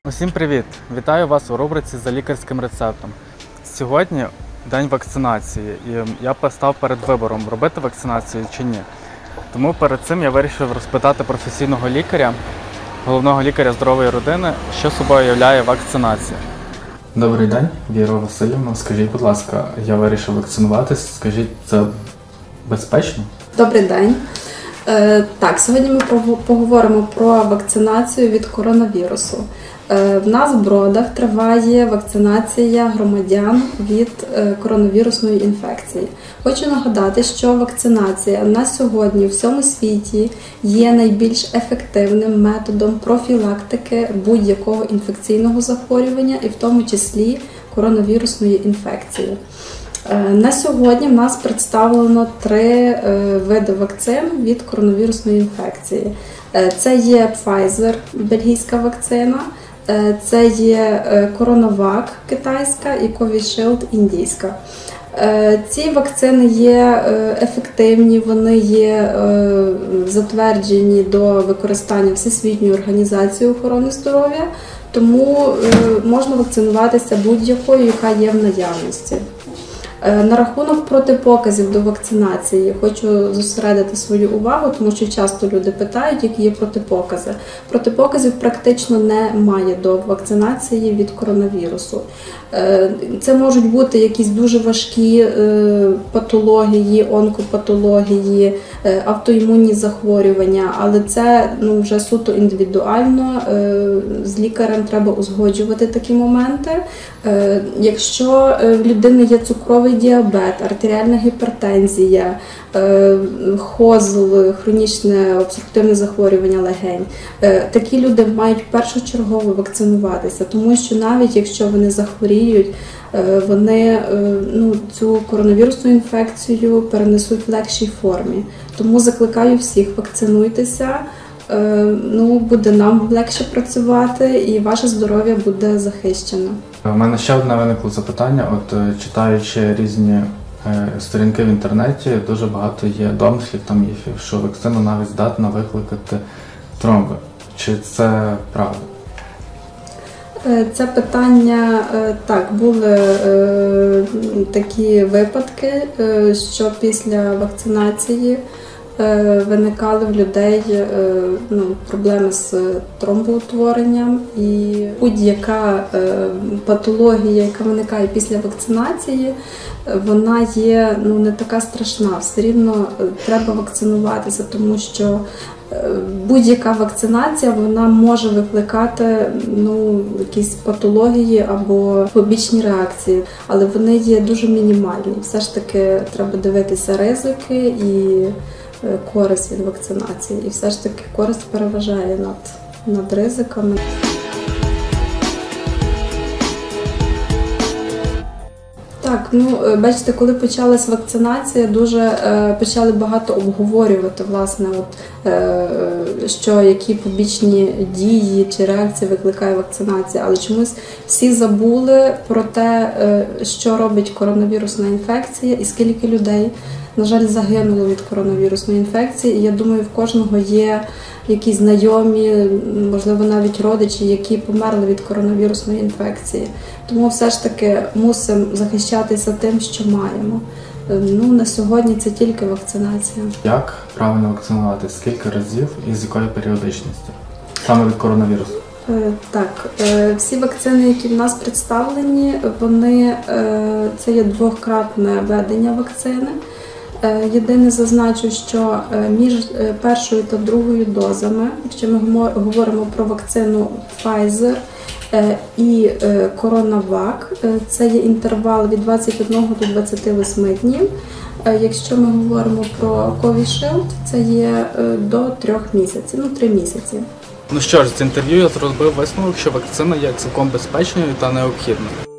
Усім привіт! Вітаю вас у рубриці «За лікарським рецептом». Сьогодні день вакцинації, і я постав перед вибором, робити вакцинацію чи ні. Тому перед цим я вирішив розпитати професійного лікаря, головного лікаря здорової родини, що собою являє вакцинація. Добрий день, Віра Васильівна. Скажіть, будь ласка, я вирішив вакцинуватись. Скажіть, це безпечно? Добрий день. Так, сьогодні ми поговоримо про вакцинацію від коронавірусу. В нас в Бродах триває вакцинація громадян від коронавірусної інфекції. Хочу нагадати, що вакцинація на сьогодні в всьому світі є найбільш ефективним методом профілактики будь-якого інфекційного захворювання, і в тому числі коронавірусної інфекції. На сьогодні в нас представлено 3 види вакцин від коронавірусної інфекції. Це є Pfizer, бельгійська вакцина, це є CoronaVac, китайська, і Covishield, індійська. Ці вакцини є ефективні, вони є затверджені до використання Всесвітньою організацією охорони здоров'я, тому можна вакцинуватися будь-якою, яка є в наявності. На рахунок протипоказів до вакцинації хочу зосередити свою увагу, тому що часто люди питають, які є протипокази. Протипоказів практично немає до вакцинації від коронавірусу. Це можуть бути якісь дуже важкі патології, онкопатології, автоімунні захворювання, але це вже суто індивідуально, з лікарем треба узгоджувати такі моменти. Якщо в людини є цукровий діабет, артеріальна гіпертензія, ХОЗЛ, хронічне обструктивне захворювання легень, такі люди мають першочергово вакцинуватися, тому що навіть якщо вони захворіють, вони цю коронавірусну інфекцію перенесуть в легшій формі. Тому закликаю всіх, вакцинуйтеся, буде нам легше працювати і ваше здоров'я буде захищено. У мене ще одне виникло запитання. Читаючи різні сторінки в інтернеті, дуже багато є домислів та міфів, що вакцина навіть здатна викликати тромби. Чи це правда? Це питання, так, були такі випадки, що після вакцинації виникали в людей проблеми з тромбоутворенням, і будь-яка патологія, яка виникає після вакцинації, вона є не така страшна. Все рівно треба вакцинуватися, тому що будь-яка вакцинація вона може викликати якісь патології або побічні реакції, але вони є дуже мінімальні. Все ж таки треба дивитися ризики і користь від вакцинації. І все ж таки користь переважає над ризиками. Так, бачите, коли почалась вакцинація, дуже почали багато обговорювати, власне, які побічні дії чи реакції викликає вакцинація, але чомусь всі забули про те, що робить коронавірусна інфекція і скільки людей, на жаль, загинуло від коронавірусної інфекції. І я думаю, в кожного є якісь знайомі, можливо, навіть родичі, які померли від коронавірусної інфекції. Тому все ж таки мусимо захищатися тим, що маємо. На сьогодні це тільки вакцинація. Як правильно вакцинувати? Скільки разів і з якої періодичності? Саме від коронавірусу? Так, всі вакцини, які в нас представлені, це є двократне введення вакцини. Єдине зазначу, що між першою та другою дозами, якщо ми говоримо про вакцину Pfizer і CoronaVac, це є інтервал від 21 до 28 днів. Якщо ми говоримо про Covishield, це є до 3 місяців, 3 місяці. Що ж, з інтерв'ю я зробив висновок, що вакцина є цілком безпечною та необхідною.